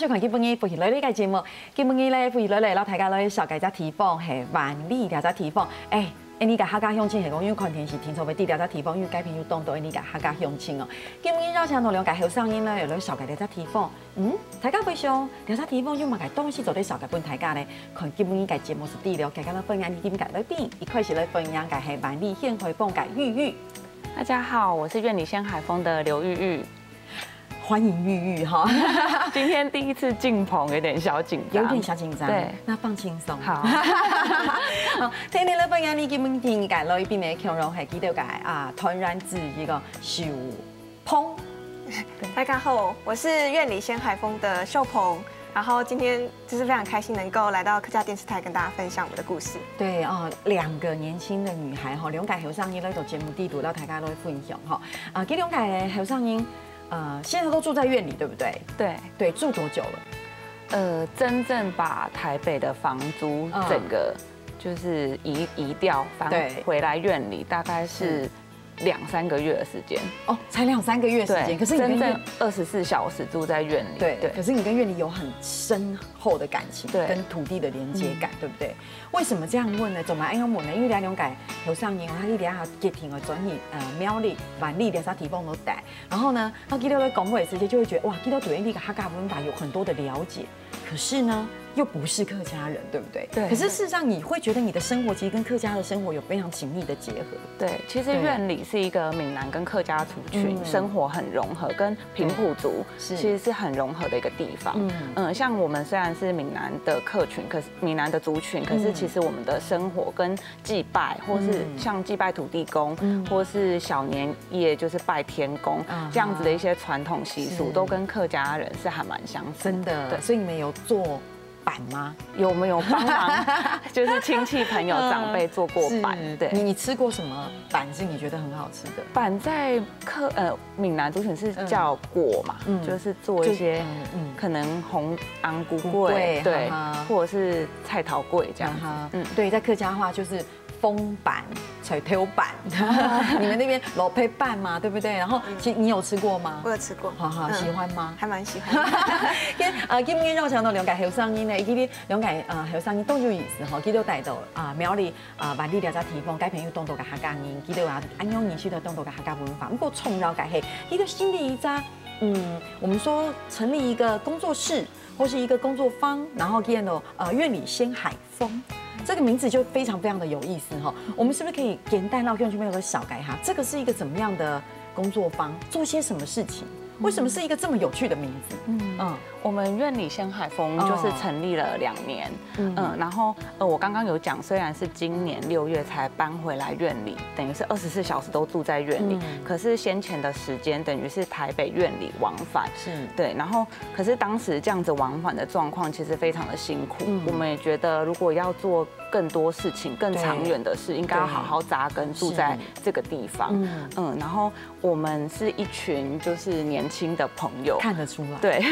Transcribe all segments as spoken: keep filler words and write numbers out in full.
看今晡日歡喜來呢個節目，今晡日咧歡喜來嚟，老大家來小解隻提訪係萬里條隻提訪，誒。誒，你個客家鄉親係講，因為看電視聽錯未？啲條隻提訪，因為改編要當到你個客家鄉親哦。今晡日邀請到兩個後生人咧，又來小解條隻提訪。嗯，大家會想條隻提訪要問佢當時做啲小解本大家咧，看今晡日個節目是第六，大家來分享你點解來邊，一開始來分享嘅係萬里獻回鳳嘅玉玉。 大家好，我是苑里仙海風的劉玉玉。 歡迎玉玉哈， 今天第一次進棚，有點小緊張， 有點小緊張。 對， 那放輕鬆。 好。 好，聽你咧分享你今晡天嘅裏邊嘅強容係幾多個啊？團然之一個秀鵬。 大家好，我是苑里仙海風的秀鵬。然後今天就是非常開心能夠來到客家電視台跟大家分享我的故事。 對啊，兩個年輕的女孩哈，兩個後生人來到節目地度，讓大家來分享哈。啊，這兩個後生人。呃，現在都住在院裡，對不對？ 對對，住多久了？ 呃，真正把台北的房租整個就是移移掉，搬回來院裡，大概是兩三個月的時間。哦，才兩三個月時間，可是你真正二十四小時住在院裡。對對。可是你跟院裡有很深厚的感情，跟土地的連接感，對不對？為什麼這樣問呢？做埋安樣問呢？因為兩兩屆後生人，他呢啲啊家庭嘅轉移，呃苗栗、萬里條啥地方都帶。然後呢，他見到咧講話嘅時間，就會覺得哇，見到對呢個客家文化有很多的了解。可是呢，又不是客家人，對不對？對。可是事實上，你會覺得你的生活其實跟客家的生活有非常緊密的結合。對，其實苑里是一個閩南跟客家族群生活很融合，跟平埔族其實是很融合的一個地方。嗯嗯，像我們雖然是閩南的客群，可是閩南的族群，可是其實我們的生活跟祭拜，或是像祭拜土地公，或是小年夜就是拜天公這樣子的一些傳統習俗，都跟客家人是還蠻相似。 真的，對，所以你們有做板嗎？ 有沒有幫忙？就是親戚朋友長輩做過板。對， 你你吃過什麼板是你覺得很好吃的？ 板在客呃閩南族群是叫粿嘛，就是做一些可能紅昂菇粿，對，或者是菜頭粿這樣。 嗯，對，在客家話就是風板、垂頭板，你們那邊老配板嘛，對不對？然後其實你有吃過嗎？ 我有吃過， 好好喜歡嗎？ 還蠻喜歡。 跟啊，今日讓講到兩個後生人咧，佢哋兩個啊後生人都有意思吼，佢都帶到啊苗栗啊萬里條隻地方，改朋友當到個客家人，佢哋話安樣認識到當到個客家文化，不過重要嘅係，佢哋新立一家，嗯，我們說成立一個工作室或是一個工作坊，然後叫做呃苑里仙海風。這個名字就非常非常的有意思哈，我們是不是可以簡單讓觀眾朋友小改哈？這個是一個怎麼樣的工作坊？做些什麼事情？為什麼是一個這麼有趣的名字？嗯嗯， 我們苑里仙海風就是成立了兩年，嗯，然後呃我剛剛有講，雖然是今年六月才搬回來苑里，等於是二十四小時都住在苑里，可是先前的時間等於是台北苑里往返，是對，然後可是當時這樣子往返的狀況其實非常的辛苦，我們也覺得如果要做更多事情、更長遠的事，應該要好好扎根住在這個地方，嗯，然後我們是一群就是年輕的朋友， 看得出來， 對。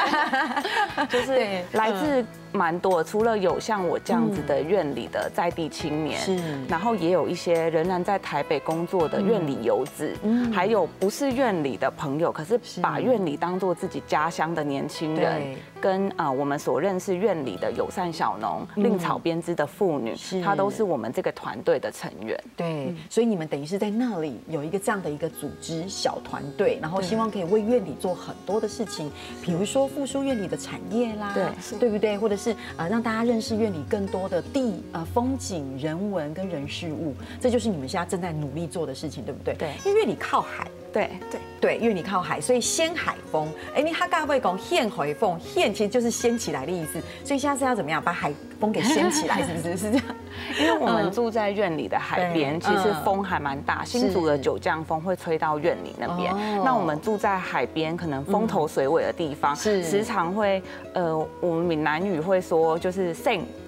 就是來自蠻多，除了有像我這樣子的苑里的在地青年，是，然後也有一些仍然在台北工作的苑里游子，還有不是苑里的朋友，可是把苑里當作自己家鄉的年輕人，跟啊我們所認識苑里的友善小農、另草編織的婦女，她都是我們這個團隊的成員。 對，所以你們等於是在那裡有一個這樣的一個組織小團隊，然後希望可以為苑里做很多的事情，比如說復甦苑里的產業啦，對，對不對？或者是呃讓大家認識苑里更多的地呃風景、人文跟人事物，這就是你們現在正在努力做的事情，對不對？對，因為苑里靠海。 對對對，因為你靠海，所以仙海風。哎，你客家話講獻回風，獻其實就是掀起來的意思。所以現在是要怎麼樣把海風給掀起來，是不是？是這樣。 因為我們住在苑里的海邊，其實風還蠻大，新竹的九降風會吹到苑里那邊。那我們住在海邊，可能風頭水尾的地方，時常會呃，我們閩南語會說就是盛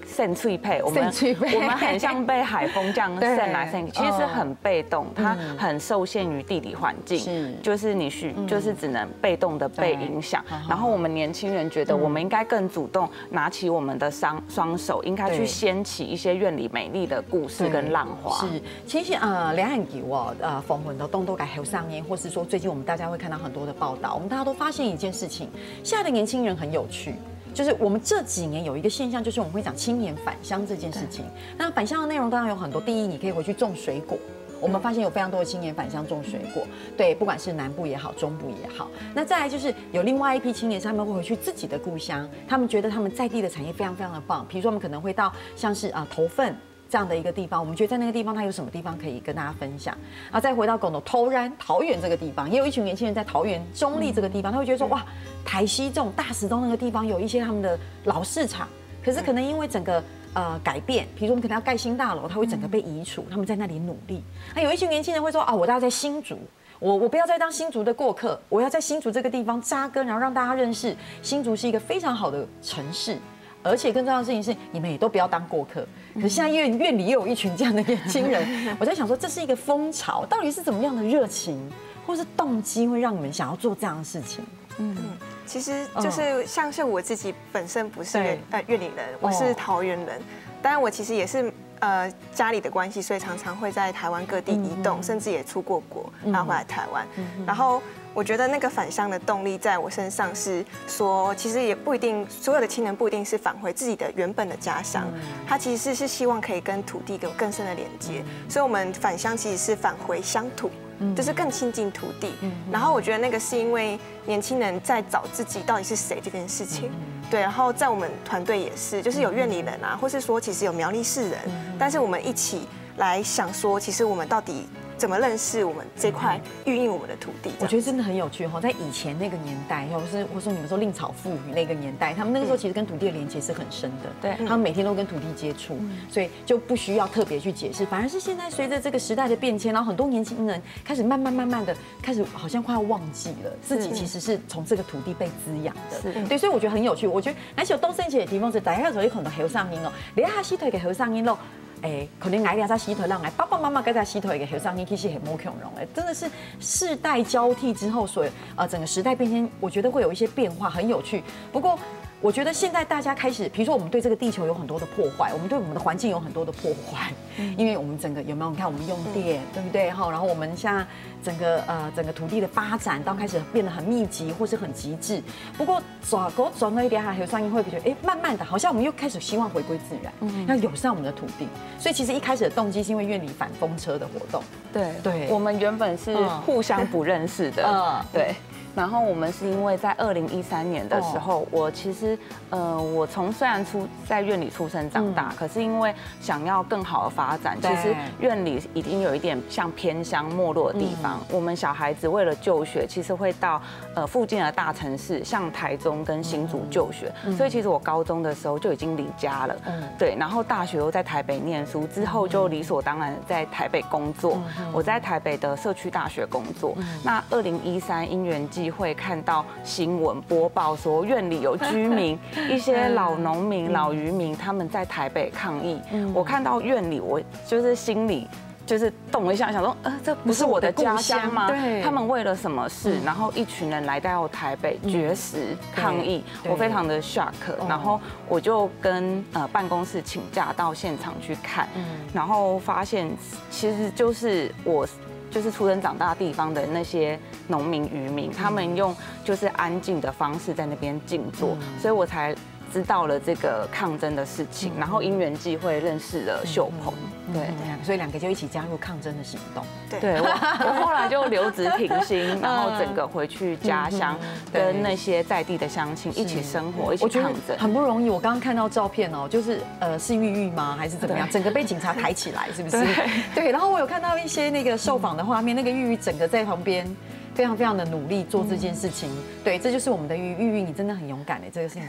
渗脆配，我们我们很像被海风这样渗来渗去，其实很被动，它很受限于地理环境，就是你需就是只能被动的被影响。然后我们年轻人觉得我们应该更主动，拿起我们的双双手，应该去掀起一些院里美丽的故事跟浪花。 是，其实呃，两岸球哦，呃，逢混的动都改后上映，或是说最近我们大家会看到很多的报道，我们大家都发现一件事情，现在的年轻人很有趣。就是我们这几年有一个现象，就是我们会讲青年返乡这件事情。那返乡的内容当然有很多，第一，你可以回去种水果。我们发现有非常多的青年返乡种水果，对，不管是南部也好，中部也好。那再来就是有另外一批青年，他们会回去自己的故乡，他们觉得他们在地的产业非常非常的棒。比如说，我们可能会到像是啊头份这样的一个地方，我们觉得在那个地方它有什么地方可以跟大家分享。然后再回到广东头然桃园这个地方，也有一群年轻人在桃园中立这个地方，他会觉得说哇，台西这种大石东那个地方有一些他们的老市场，可是可能因为整个呃改变，比如说我们可能要盖新大楼，它会整个被移除，他们在那里努力。那有一群年轻人会说啊，我要在新竹。我我不要再当新竹的过客，我要在新竹这个地方扎根，然后让大家认识新竹是一个非常好的城市。而且更重要的事情是，你们也都不要当过客。可是现在院院里又有一群这样的年轻人，我在想说，这是一个风潮，到底是怎么样的热情，或是动机，会让你们想要做这样的事情？ 嗯，其实就是像是我自己本身不是院呃院里人，我是桃园人，当然我其实也是呃家里的关系，所以常常会在台湾各地移动，甚至也出过国，然后回来台湾，然后。我觉得那个返乡的动力在我身上是说，其实也不一定，所有的亲人不一定是返回自己的原本的家乡，他其实是希望可以跟土地有更深的连接，所以我们返乡其实是返回乡土，就是更亲近土地。然后我觉得那个是因为年轻人在找自己到底是谁这件事情，对。然后在我们团队也是，就是有院里人啊，或是说其实有苗栗市人，但是我们一起来想说，其实我们到底。怎么认识我们这块孕育我们的土地？ 我觉得真的很有趣哈，在以前那个年代，或是或者说你们说令草妇女那个年代，他们那个时候其实跟土地的连接是很深的，对，他们每天都跟土地接触，所以就不需要特别去解释。反而是现在随着这个时代的变迁，然后很多年轻人开始慢慢慢慢的开始好像快要忘记了自己其实是从这个土地被滋养的，对，所以我觉得很有趣。我觉得而且有东升姐的提供是大家有一可能后上音哦，你下洗腿给后上音喽。哎，可能挨两在洗腿让来，爸爸妈妈跟在洗腿给后上音，其实很冇恐龙哎，真的是世代交替之后，所以呃整个时代变迁，我觉得会有一些变化，很有趣。不过。我觉得现在大家开始，比如说我们对这个地球有很多的破坏，我们对我们的环境有很多的破坏，因为我们整个有没有？你看我们用电，对不对？哈，然后我们像整个呃整个土地的发展，到开始变得很密集或是很极致。不过转过转了一点，还有上映会觉得，哎，慢慢的，好像我们又开始希望回归自然，要友善我们的土地。所以其实一开始的动机是因为院里反风车的活动。 对对，我们原本是互相不认识的，嗯，对。然后我们是因为在二零一三年的时候，我其实呃，我从虽然出在院里出生长大，可是因为想要更好的发展，其实院里已经有一点像偏乡没落的地方。我们小孩子为了就学，其实会到呃附近的大城市，像台中跟新竹就学。所以其实我高中的时候就已经离家了，对。然后大学又在台北念书，之后就理所当然在台北工作。我在台北的社区大学工作。那二零一三因缘际会看到新闻播报说院里有居民一些老农民、老渔民他们在台北抗议，我看到院里，我就是心里就是动一下，想说，呃，这不是我的家乡吗？他们为了什么事，然后一群人来到台北绝食抗议，我非常的 shock， 然后我就跟呃办公室请假到现场去看，然后发现其实就是我。就是出生长大地方的那些农民渔民，他们用就是安静的方式在那边静坐，所以我才知道了这个抗争的事情，然后因缘际会认识了秀鹏，对， 所以两个就一起加入抗争的行动。 对，我我后来就留职停薪，然后整个回去家乡，跟那些在地的乡亲一起生活，一起抗争， 很不容易。我刚刚看到照片哦，就是呃是郁郁吗？还是怎么样？整个被警察抬起来，是不是？对。然后我有看到一些那个受访的画面，那个郁郁整个在旁边。非常非常的努力做这件事情，对，这就是我们的郁郁，你真的很勇敢的，这个是你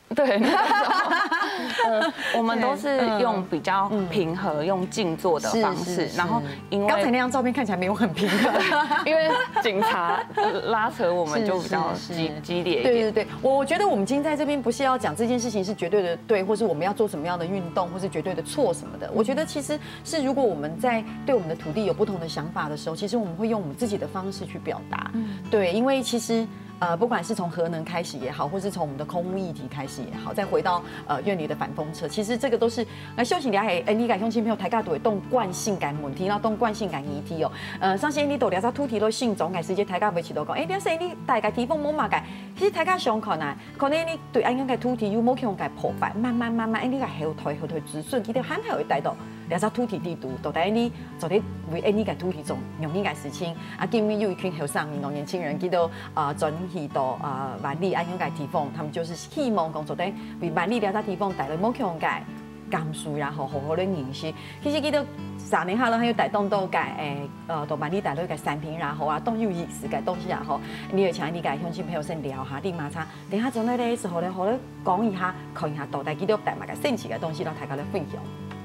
对，那个时候，呃，我们都是用比较平和、用静坐的方式，然后因为刚才那张照片看起来没有很平和， 因为警察拉扯我们就比较激激烈一点。 对对对，我我觉得我们今天在这边不是要讲这件事情是绝对的对，或是我们要做什么样的运动，或是绝对的错什么的。我觉得其实是如果我们在对我们的土地有不同的想法的时候，其实我们会用我们自己的方式去表达。对，因为其实。呃，不管是从核能开始也好，或是从我们的空污议题开始也好，再回到呃院里的反风车，其实这个都是呃休息了还哎，你改乡亲朋友抬价都会动惯性感问题，然后动惯性感议题哦。呃，上次你都聊到土地都性总改时间抬价维持到讲，哎，你说你大概提供某嘛改，其实抬价上可能可能你对安样个土地有某种个破坏，慢慢慢慢，哎，你个后退后退止损，其实很还会带到。了解土地地图，到底你做啲为呢个土地种用呢个事情，啊，今日有一群后生民年轻人，佢都啊转去到啊万里安永界地方，他们就是希望讲做啲为万里了解地方带来某种界感受，然后好好的认识。其实佢都三年下了，还有带动到界诶，呃，到万里带到个产品，然后啊，当有意思个东西然后，你要请你个乡亲朋友先聊下，你马上等下做那个时候咧，好咧讲一下，看一下到底佢都带埋个新奇嘅东西，让大家来分享。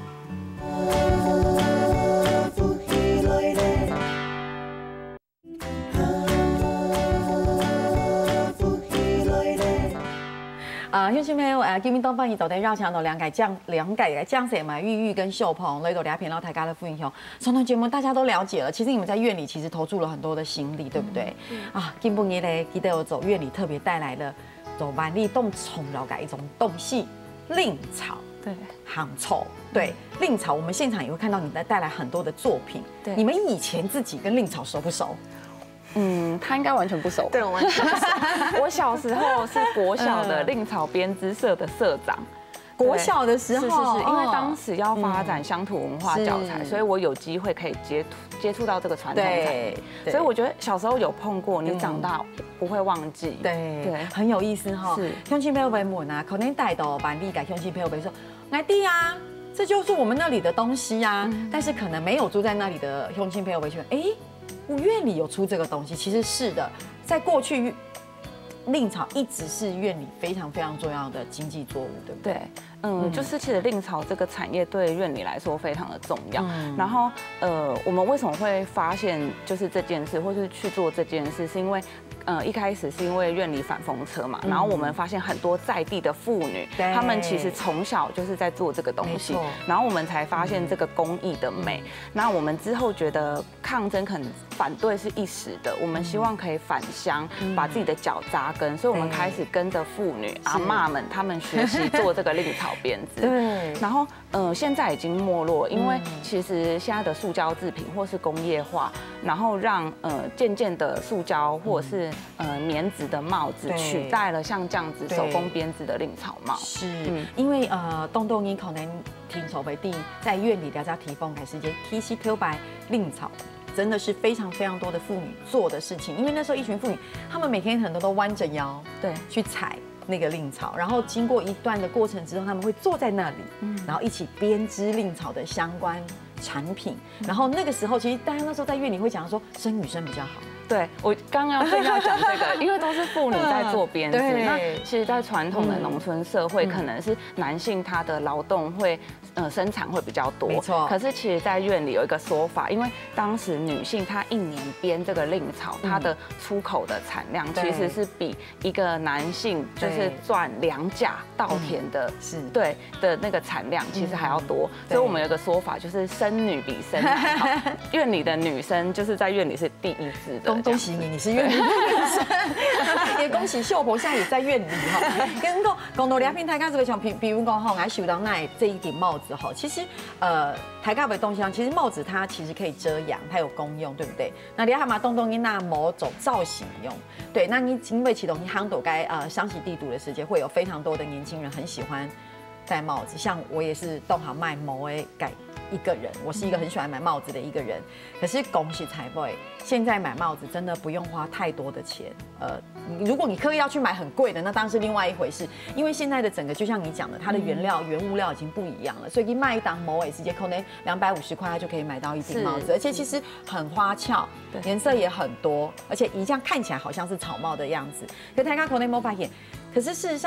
啊，乡亲朋友，誒，今日當翻熱到底繞牆到兩解降兩解嘅降水嘛，玉玉跟秀鵬來到兩片，然後大家的分享。從頭節目大家都了解了，其實你們在院裡其實投注了很多的心力，對不對？啊，今半夜咧，記得有走院裡特別帶來了走萬里動蟲了解一種東西，藺草。 对， 杭臭，对，藺草，我们现场也会看到你在带来很多的作品。 对， 你们以前自己跟藺草熟不熟？ 嗯，他应该完全不熟。 对，我完全不熟。 我小时候是国小的藺草编织社的社长。 国小的时候， 是是是，因为当时要发展乡土文化教材，所以我有机会可以接接触到这个传统产业，所以我觉得小时候有碰过，你长大不会忘记。 对对，很有意思哈。是，乡亲朋友们问啊，可能带到万里给乡亲朋友们说，哎弟啊，这就是我们那里的东西啊。但是可能没有住在那里的乡亲朋友们说，哎，我院里有出这个东西，其实是的，在过去。藺草一直是院里非常非常重要的经济作物，对不对？ 对，嗯，就是其实藺草这个产业对院里来说非常的重要。嗯、然后，呃，我们为什么会发现就是这件事，或是去做这件事，是因为。呃，一开始是因为院里反风车嘛，然后我们发现很多在地的妇女，她们其实从小就是在做这个东西，然后我们才发现这个工艺的美。那我们之后觉得抗争可能反对是一时的，我们希望可以返乡，把自己的脚扎根，所以我们开始跟着妇女阿嬷们，她们学习做这个藺草编织。对，然后呃，现在已经没落，因为其实现在的塑胶制品或是工业化，然后让呃渐渐的塑胶或者是呃棉质的帽子取代了像这样子手工编织的藺草帽。 是，嗯、因为呃，东东你可能听筹备地在院里大家提供给时间 T C 挑白藺草。真的是非常非常多的妇女做的事情，因为那时候一群妇女，她们每天很多都弯着腰，对，去采那个藺草，然后经过一段的过程之后，她们会坐在那里，嗯，然后一起编织藺草的相关产品。然后那个时候，其实大家那时候在院里会讲说，生女生比较好。对， 我刚刚正要讲这个，因为都是妇女在做编织。那其实，在传统的农村社会，可能是男性他的劳动会呃生产会比较多。没错。可是其实，在院里有一个说法，因为当时女性她一年编这个藺草，她的出口的产量其实是比一个男性就是赚两甲稻田的，是对的那个产量其实还要多。所以我们有一个说法，就是生女比生男好。院里的女生就是在院里是第一支的。 恭喜你，你是院里的女生，也恭喜秀婆现在也在院里哈。跟讲讲到两片台家这个像，比比如讲哈，俺收到那这一顶帽子哈，其实呃台家的东西上，其实帽子它其实可以遮阳，它有功用，对不对？那你还嘛东东因那某种造型用，对，那你因为启动你夯斗该呃湘西地图的时间，会有非常多的年轻人很喜欢戴帽子，像我也是动好卖某诶改。一个人，我是一个很喜欢买帽子的一个人。可是恭喜财 boy， 现在买帽子真的不用花太多的钱。呃，如果你刻意要去买很贵的，那当然是另外一回事。因为现在的整个就像你讲的，它的原料、原物料已经不一样了，所以你卖一档某尾时间可能两百五十块，它就可以买到一顶帽子，而且其实很花俏，颜色也很多，而且一样看起来好像是草帽的样子。可大家可能没发现，可是事实上，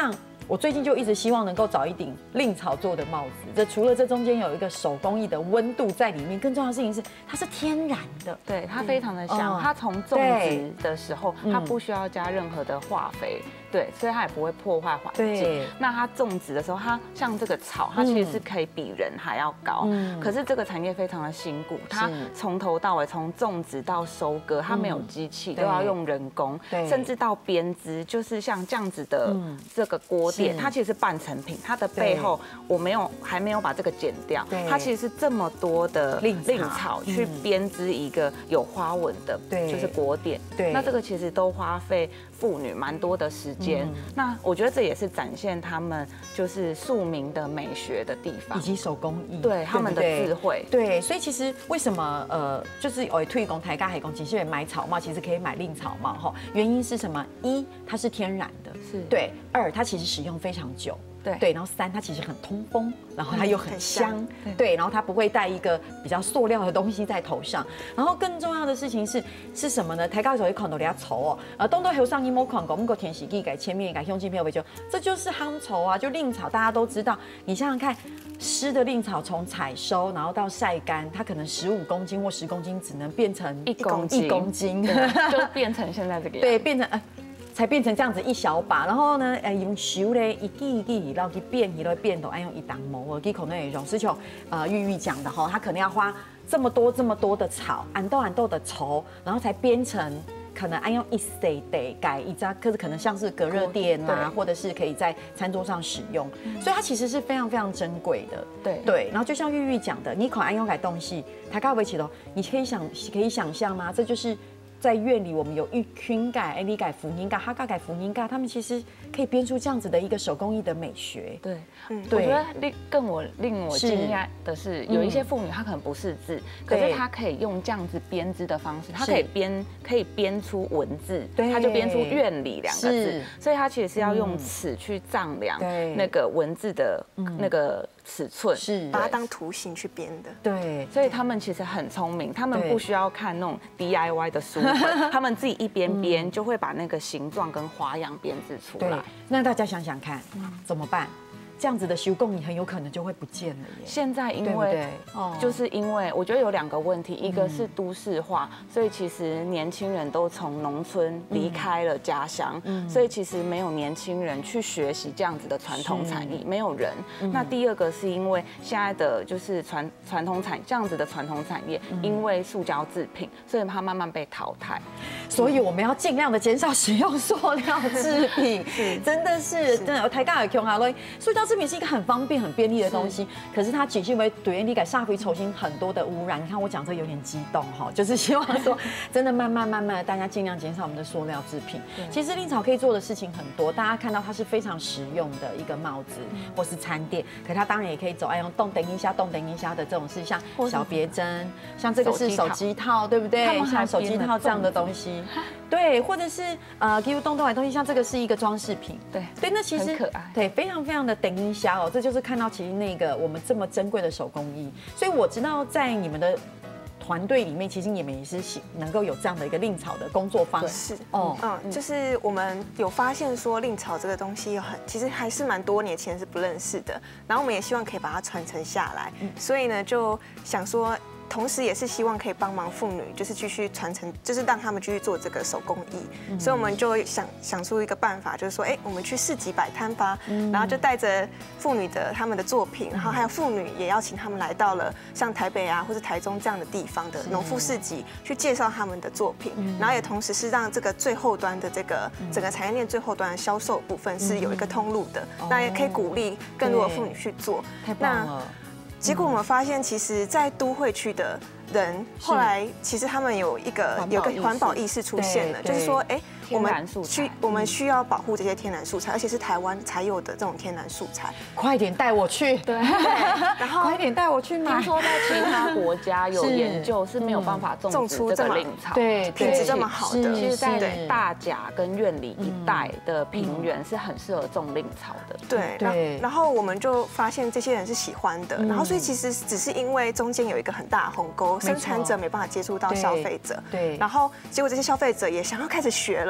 我最近就一直希望能够找一顶蔺草做的帽子。这除了这中间有一个手工艺的温度在里面，更重要的事情是它是天然的， 对，它非常的香。它从种植的时候，它不需要加任何的化肥。对，所以它也不会破坏环境。那它种植的时候，它像这个草，它其实是可以比人还要高。嗯。可是这个产业非常的辛苦，它从头到尾，从种植到收割，它没有机器，都要用人工。对。甚至到编织，就是像这样子的这个锅垫，它其实是半成品，它的背后我没有还没有把这个剪掉，它其实是这么多的蔺草去编织一个有花纹的，就是锅垫。对。那这个其实都花费妇女蛮多的时间。嗯、那我觉得这也是展现他们就是庶民的美学的地方， 以及手工艺， 对他们的智慧。 对，所以其实为什么呃，就是我推广台尬海工，其实买草帽，其实可以买蔺草帽哈。原因是什么？一，它是天然的，是对；二，它其实使用非常久。对对，然后三，它其实很通风，然后它又很香，对，然后它不会带一个比较塑料的东西在头上。然后更重要的事情是是什么呢？台高手一看到人家丑哦，呃，东东后上一摸看过，我们个天喜地改切面改胸肌片为就，这就是夯绸啊，就蔺草，大家都知道。你想想看，湿的蔺草从采收然后到晒干，它可能十五公斤或十公斤只能变成一公斤， 一公斤， 就变成现在这个样子。 对，变成呃。才变成这样子一小把，然后呢，呃，用手咧一记一记，然后去变，一路变到按用一档毛，我记可能那种是像呃玉玉讲的哈，他可能要花这么多这么多的草，按豆按豆的绸，然后才编成可能按用一 C 得改一张，可是可能像是隔热垫啊，或者是可以在餐桌上使用，所以它其实是非常非常珍贵的。对对，然后就像玉玉讲的，你可按用改东西，它高维起头，你可以想可以想象吗？这就是。在院里，我们有一群改、哎，你改福音改、哈嘎改福音改，他们其实可以编出这样子的一个手工艺的美学。 对，嗯，我觉得令更我令我惊讶的是，有一些妇女她可能不识字，可是她可以用这样子编织的方式，她可以编可以编出文字，她就编出院里两个字，所以她其实是要用尺去丈量那个文字的那个尺寸， 是把它当图形去编的。 对，所以他们其实很聪明，他们不需要看那种 D I Y 的书。他们自己一边编就会把那个形状跟花样编织出来。 那大家想想看，怎么办？这样子的手工艺很有可能就会不见了耶。 现在因为就是因为我觉得有两个问题，一个是都市化，所以其实年轻人都从农村离开了家乡，所以其实没有年轻人去学习这样子的传统产艺，没有人。那第二个是因为现在的就是传传统产这样子的传统产业，因为塑胶制品，所以它慢慢被淘汰。 所以我们要尽量的减少使用塑料制品，真的是真的。台港有穷啊，塑胶制品是一个很方便、很便利的东西，可是它其实会对你给社会重新很多的污染。你看我讲这有点激动哈，就是希望说，真的慢慢慢慢的，大家尽量减少我们的塑料制品。其实蔺草可以做的事情很多，大家看到它是非常实用的一个帽子或是餐垫，可它当然也可以走爱用动等一下、动等一下的这种事，像小别针，像这个是手机套，对不对？像手机套这样的东西。对，或者是呃，给我动动的东西，像这个是一个装饰品，对对，那其实很可爱， 对，非常非常的等一下哦，这就是看到其实那个我们这么珍贵的手工艺，所以我知道在你们的团队里面，其实你们也是能够有这样的一个蔺草的工作方式哦，嗯，就是我们有发现说蔺草这个东西很，其实还是蛮多年前是不认识的，然后我们也希望可以把它传承下来，所以呢就想说。同时，也是希望可以帮忙妇女，就是继续传承，就是让他们继续做这个手工艺。嗯、所以我们就想想出一个办法，就是说，哎，我们去市集摆摊吧，嗯、然后就带着妇女的他们的作品，然后还有妇女也邀请他们来到了像台北啊或者台中这样的地方的农妇市集，去介绍他们的作品，嗯、然后也同时是让这个最后端的这个整个产业链最后端的销售部分是有一个通路的，嗯、那也可以鼓励更多的妇女去做。 太棒了。 结果我们发现，其实，在都会区的人，后来其实他们有一个有个环保意识出现了，就是说，哎，我们需我们需要保护这些天然素材，而且是台湾才有的这种天然素材。 快点带我去，对，然后快点带我去买。 听说在其他国家有研究是没有办法种植这个蔺草， 对，品质这么好的。 其实，在大甲跟苑里一带的平原是很适合种蔺草的。 对，对。然后我们就发现这些人是喜欢的，然后所以其实只是因为中间有一个很大的鸿沟，生产者没办法接触到消费者，对。然后结果这些消费者也想要开始学了。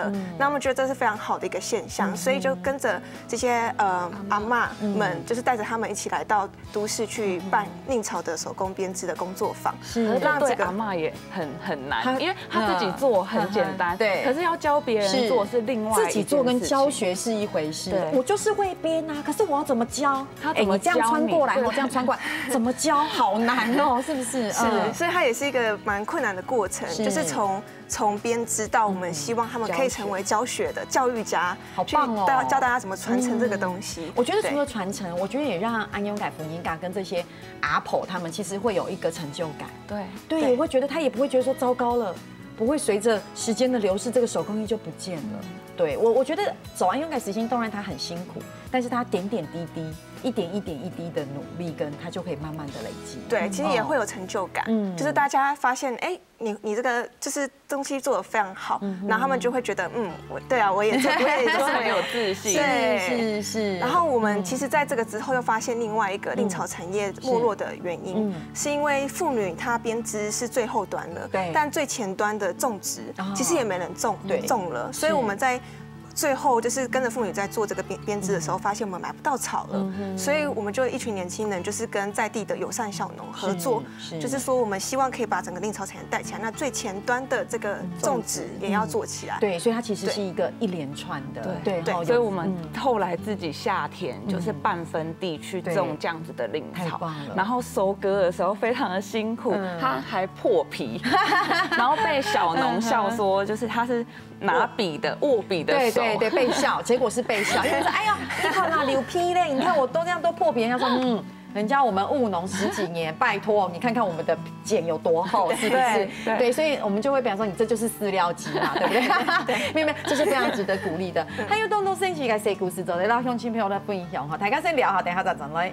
了，那他们觉得这是非常好的一个现象，所以就跟着这些呃阿嬷们，就是带着他们一起来到都市去办宁草的手工编织的工作坊。 是，让这个阿嬷也很很难，因为他自己做很简单，对，可是要教别人做是另外一件事情。 自己做跟教学是一回事。我就是会编啊，可是我要怎么教？他怎么这样穿过来，然后这样穿过来，怎么教？好难哦，是不是？ 是，所以它也是一个蛮困难的过程，就是从从编织到我们希望他们可以成为教学的教育家， 好棒哦！ 教教大家怎么传承这个东西。 我觉得除了传承，我觉得也让安永改、福音改跟这些阿婆他们其实会有一个成就感。 对对，我会觉得他也不会觉得说糟糕了。不会随着时间的流逝，这个手工艺就不见了。对我，我觉得走安永改时薪，当然他很辛苦，但是他点点滴滴、一点一点一滴的努力，跟他就可以慢慢的累积。 对，其实也会有成就感。嗯，就是大家发现，哎，你你这个就是东西做得非常好，然后他们就会觉得，嗯，我对啊，我也做，我也做很有自信。 对， 是是。 然后我们其实在这个之后又发现另外一个令草产业没落的原因，是因为妇女她编织是最后端了，对，但最前端的种植其实也没人种，种了，所以我们在。最后就是跟着妇女在做这个编编织的时候，发现我们买不到草了，所以我们就一群年轻人就是跟在地的友善小农合作，就是说我们希望可以把整个令草产业带起来，那最前端的这个种植也要做起来。 对，所以它其实是一个一连串的。 对对，所以我们后来自己下田就是半分地去种这样子的令草，然后收割的时候非常的辛苦，它还破皮，然后被小农笑说就是它是拿笔的握笔的手。 对对，被笑，结果是被笑，因为说哎呀，你看那流批嘞，你看我都这样都破皮，人家说嗯，人家我们务农十几年，拜托你看看我们的茧有多厚，是不是？对，所以我们就会比方说你这就是饲料机嘛，对不对？没有没有，这是非常值得鼓励的。还有动动身体，该说故事，做的让乡亲朋友来分享哈，大家先聊下，等下再转来。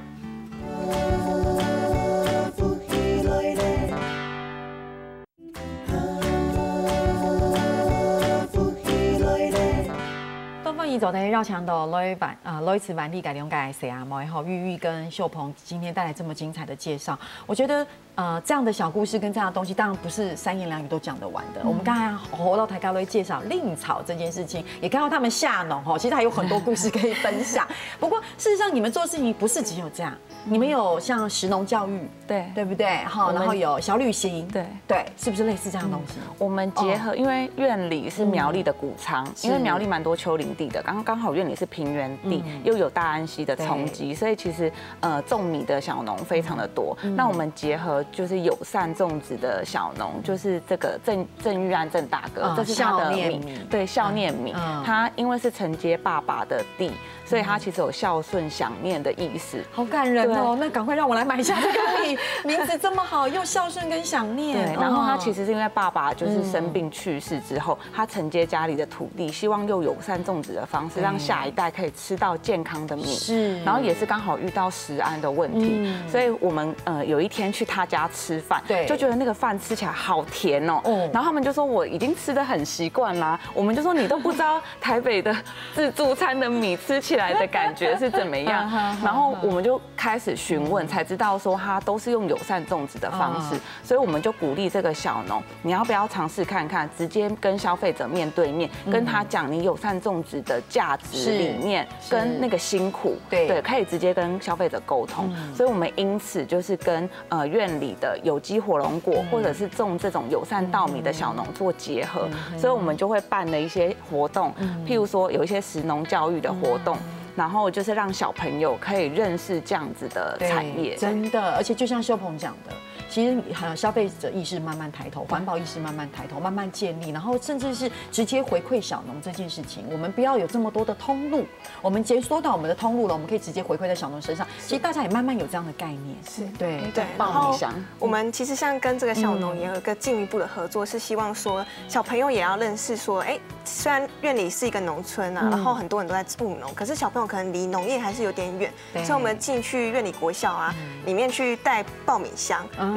一走呢，绕墙的罗一板啊，罗一次板力改良改谁啊？毛一号玉玉跟秀鹏今天带来这么精彩的介绍，我觉得呃这样的小故事跟这样的东西，当然不是三言两语都讲得完的。我们刚才活到台高罗介绍令草这件事情，也看到他们下农哈，其实还有很多故事可以分享。不过事实上，你们做事情不是只有这样，你们有像食农教育，对对不对？哈，然后有小旅行，对对，是不是类似这样的东西？ 我们结合，因为院里是苗栗的谷仓，因为苗栗蛮多丘陵地的。刚刚好院里是平原地，又有大安溪的冲击，所以其实呃种米的小农非常的多。那我们结合就是友善种植的小农，就是这个郑郑玉安郑大哥，这是他的米，对，孝念米。他因为是承接爸爸的地，所以他其实有孝顺想念的意思。 好感人哦！那赶快让我来买一下这个米，名字这么好，又孝顺跟想念。 对，然后他其实是因为爸爸就是生病去世之后，他承接家里的土地，希望用友善种植的方式让下一代可以吃到健康的米，是，然后也是刚好遇到食安的问题，所以我们呃有一天去他家吃饭，对，就觉得那个饭吃起来好甜哦，然后他们就说我已经吃得很习惯啦，我们就说你都不知道台北的自助餐的米吃起来的感觉是怎么样，然后我们就开始询问，才知道说他都是用友善种植的方式，所以我们就鼓励这个小农，你要不要尝试看看，直接跟消费者面对面跟他讲你友善种植的价值理念跟那个辛苦，对对，可以直接跟消费者沟通。所以我们因此就是跟呃院里的有机火龙果或者是种这种友善稻米的小农做结合，所以我们就会办了一些活动，譬如说有一些食农教育的活动。然后就是让小朋友可以认识这样子的产业， 真的，而且就像秀鹏讲的，其实呃消费者意识慢慢抬头，环保意识慢慢抬头，慢慢建立，然后甚至是直接回馈小农这件事情，我们不要有这么多的通路，我们解缩到我们的通路了，我们可以直接回馈在小农身上。其实大家也慢慢有这样的概念， 是对对。然后我们其实像跟这个小农也有一个进一步的合作，是希望说小朋友也要认识说，哎，虽然院里是一个农村啊，然后很多人都在务农，可是小朋友可能离农业还是有点远，所以我们进去院里国小啊，里面去带爆米香，然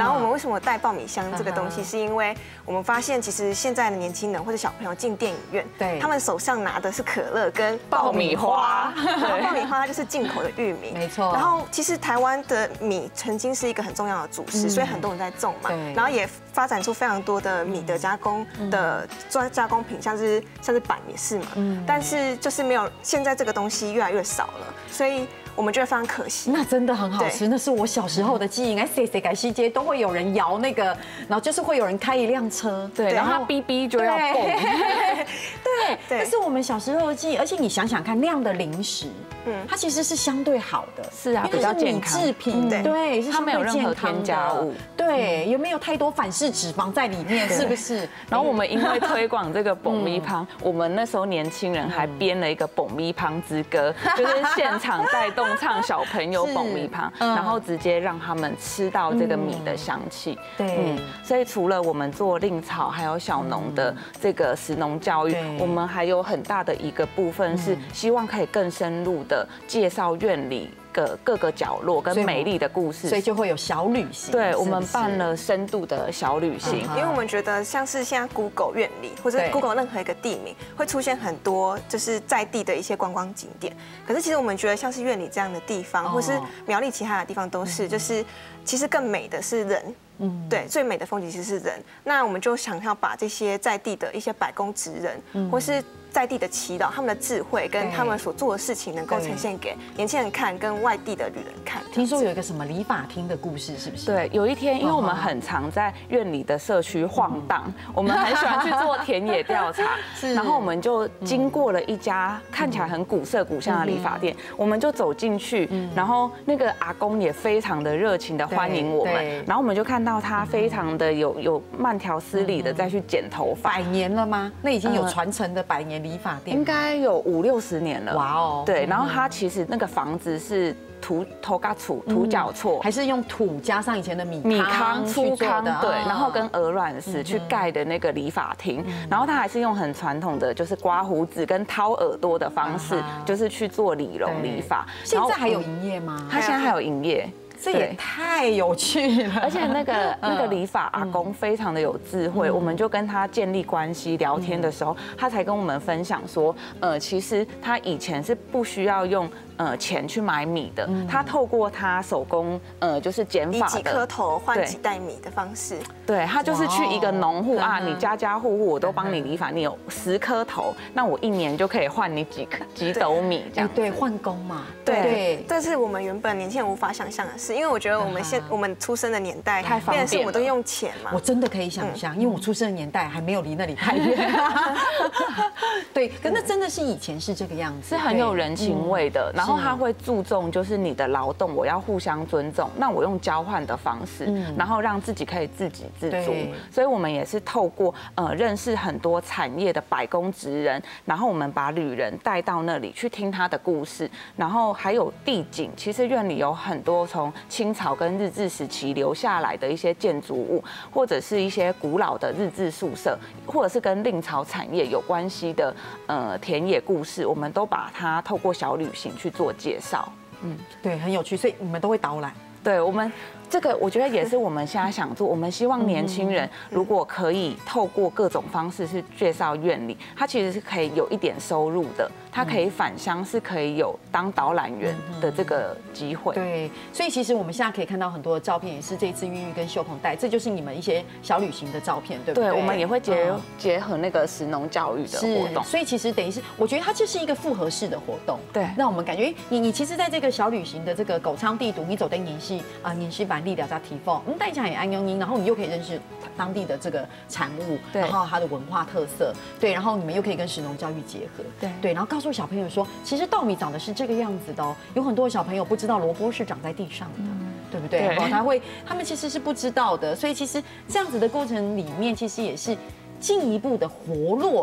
然后我们为什么带爆米香这个东西，是因为我们发现其实现在的年轻人或者小朋友进电影院，对，他们手上拿的是可乐跟爆米花，爆米花它就是进口的玉米， 没错。 然后其实台湾的米曾经是一个很重要的主食，所以很多人在种嘛，然后也发展出非常多的米的加工的加加工品，像是像是板也是嘛，但是就是没有现在这个东西越来越少了，所以我们觉得非常可惜。 那真的很好吃，那是我小时候的记忆。哎，谁谁改西街都会有人摇那个，然后就是会有人开一辆车， 对，然后哔哔就要蹦。 对，那是我们小时候的记忆。而且你想想看，那样的零食，嗯，它其实是相对好的， 是啊，比较健康， 米制品，对，是它没有任何添加物， 对，有没有太多反式脂肪在里面，是不是？ 然后我们因为推广这个爆米香，我们那时候年轻人还编了一个爆米香之歌，就是现场带动唱小朋友爆米香，然后直接让他们吃到这个米的香气。 对， 所以除了我们做令草还有小农的这个食农教育，我们还有很大的一个部分是希望可以更深入的介绍院里个各个角落跟美丽的故事， 所以就会有小旅行。 对，我们办了深度的小旅行， 因为我们觉得像是现在 Google 院里或者 Google 任何一个地名会出现很多就是在地的一些观光景点，可是其实我们觉得像是院里这样的地方，或是苗栗其他的地方都是，就是其实更美的是人。嗯，对，最美的风景其实是人。那我们就想要把这些在地的一些百工职人，或是在地的祈祷，他们的智慧跟他们所做的事情，能够呈现给年轻人看，跟外地的旅人看。 听说有一个什么理发厅的故事，是不是？ 对，有一天，因为我们很常在院里的社区晃荡，我们很喜欢去做田野调查，然后我们就经过了一家看起来很古色古香的理发店，我们就走进去，然后那个阿公也非常的热情的欢迎我们，然后我们就看到他非常的有有慢条斯理的再去剪头发。 百年了吗？那已经有传承的百年理发店， 应该有五六十年了。 哇哦！ 对，然后他其实那个房子是土头嘎土土脚错， 还是用土加上以前的米米糠粗糠，对，然后跟鹅卵石去盖的那个理发厅，然后他还是用很传统的就是刮胡子跟掏耳朵的方式，就是去做理容理发。 现在还有营业吗？ 他现在还有营业。 这也太有趣了， 而且那个那个理发阿公非常的有智慧，我们就跟他建立关系聊天的时候，他才跟我们分享说，呃，其实他以前是不需要用呃钱去买米的，他透过他手工呃就是剪发的， 以几颗头换几袋米的方式， 对他就是去一个农户啊，你家家户户我都帮你理发，你有十颗头，那我一年就可以换你几几斗米这样， 对，换工嘛， 对，这是我们原本年轻人无法想象的事。因为我觉得我们现我们出生的年代太方便了， 我们都用钱嘛。 我真的可以想象，因为我出生的年代还没有离那里太远。对，可那真的是以前是这个样子， 是很有人情味的。然后他会注重就是你的劳动，我要互相尊重。那我用交换的方式，然后让自己可以自给自足。所以我们也是透过呃认识很多产业的百工职人，然后我们把旅人带到那里去听他的故事，然后还有地景。其实院里有很多从清朝跟日治时期留下来的一些建筑物，或者是一些古老的日治宿舍，或者是跟令草产业有关系的呃田野故事，我们都把它透过小旅行去做介绍。 嗯，对，很有趣，所以你们都会导览。 对我们。这个我觉得也是我们现在想做，我们希望年轻人如果可以透过各种方式去介绍院里，他其实是可以有一点收入的，他可以返乡，是可以有当导览员的这个机会。 对，所以其实我们现在可以看到很多的照片，也是这一次韵韵跟秀鹏带，这就是你们一些小旅行的照片，对不对？ 对，我们也会结结合那个食农教育的活动， 所以其实等于是，我觉得它就是一个复合式的活动。 对， 让我们感觉你你其实在这个小旅行的这个狗仓地图，你走登宁系啊，宁系板力了加提凤。嗯，带起来也安庸英，然后你又可以认识当地的这个产物，然后它的文化特色，对，然后你们又可以跟食农教育结合，对对，然后告诉小朋友说，其实稻米长得是这个样子的哦。有很多小朋友不知道萝卜是长在地上的，嗯、对不对？哦，他会，他们其实是不知道的，所以其实这样子的过程里面，其实也是进一步的活络了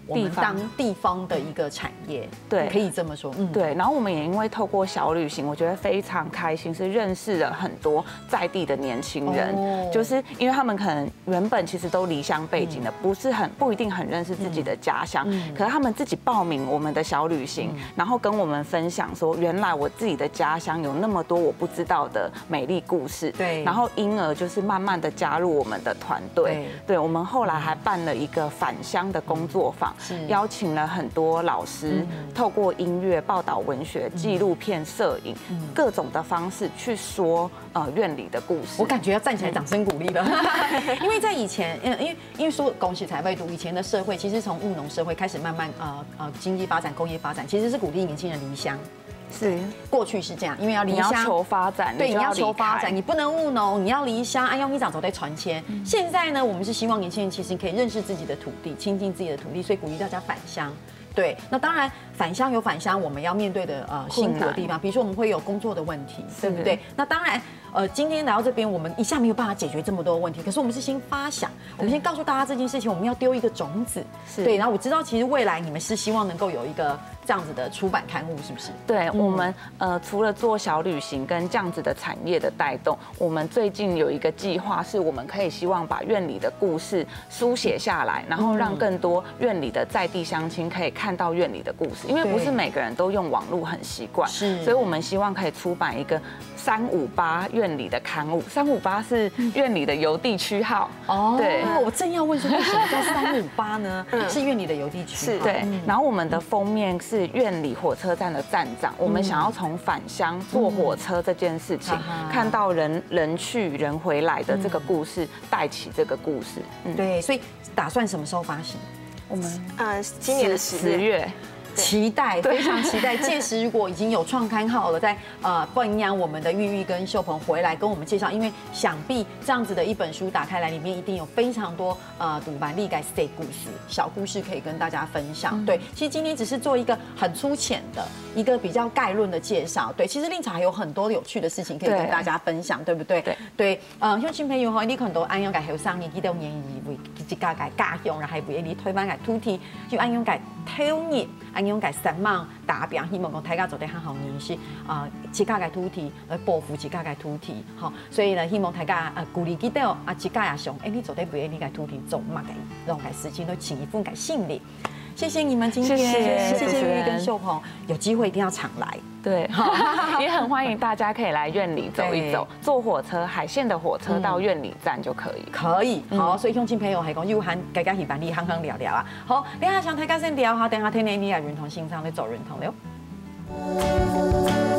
我们当地方的一个产业， 对， 可以这么说， 嗯，对。然后我们也因为透过小旅行，我觉得非常开心，是认识了很多在地的年轻人，哦、就是因为他们可能原本其实都离乡背景的，嗯、不是很不一定很认识自己的家乡，嗯、可是他们自己报名我们的小旅行，嗯、然后跟我们分享说，原来我自己的家乡有那么多我不知道的美丽故事，对。然后因而就是慢慢的加入我们的团队，对。我们后来还办了一个返乡的工作坊。邀请了很多老师，透过音乐、报道、文学、纪录片、摄影，各种的方式去说呃院里的故事。 我感觉要站起来掌声鼓励了，因为在以前，因为因为说恭喜才会读，以前的社会其实从务农社会开始慢慢呃呃经济发展、工业发展，其实是鼓励年轻人离乡。 是， 过去是这样，因为要离乡， 你要求发展， 对，你要求发展，你不能务农，你要离乡，按用一长走在传迁。现在呢，我们是希望年轻人其实可以认识自己的土地，亲近自己的土地，所以鼓励大家返乡。对，那当然返乡有返乡我们要面对的呃辛苦的地方，比如说我们会有工作的问题，对不对？那当然。呃，今天来到这边，我们一下没有办法解决这么多问题，可是我们是先发想，我们先告诉大家这件事情，我们要丢一个种子，对。然后我知道，其实未来你们是希望能够有一个这样子的出版刊物，是不是？ 对，我们呃除了做小旅行跟这样子的产业的带动，我们最近有一个计划，是我们可以希望把院里的故事书写下来，然后让更多院里的在地乡亲可以看到院里的故事，因为不是每个人都用网络很习惯，是，所以我们希望可以出版一个三五八院里的刊物，三五八是院里的邮递区号哦。对，我正要问说为什么叫三五八呢？是院里的邮递区号。 对，然后我们的封面是院里火车站的站长，我们想要从返乡坐火车这件事情，看到人人去人回来的这个故事，带起这个故事。 对，所以打算什么时候发行？ 我们呃今年的十月。 期待，非常期待。届时如果已经有创刊号了，在呃分享我们的玉玉跟秀鹏回来跟我们介绍，因为想必这样子的一本书打开来，里面一定有非常多呃读版立改 stay 故事、小故事可以跟大家分享。对，其实今天只是做一个很粗浅的一个比较概论的介绍。对，其实令草还有很多有趣的事情可以跟大家分享，对不对？对，对，呃，像新朋友哈，你可能都按用改后上年纪都年纪为一家改家用，然后还不愿意推翻改突提，就按用改挑你。按用改三万达标，希望讲大家做得很好，认识啊，自家嘅土地来保护自家嘅土地，好，所以呢，希望大家呃鼓励记得啊，自家也想，哎，你做得不要你嘅土地做嘛嘅，让嘅事情都请一份嘅信力。谢谢你们今天，谢谢玉玉跟秀鹏，有机会一定要常来。 对，也很欢迎大家可以来院里走一走，坐火车海线的火车到院里站就可以。 可以，好，所以乡亲朋友係講要喊大家喜歡你，行行聊聊啊。好，等下想大家先聊下，等下聽你你也認同欣賞你做認同了。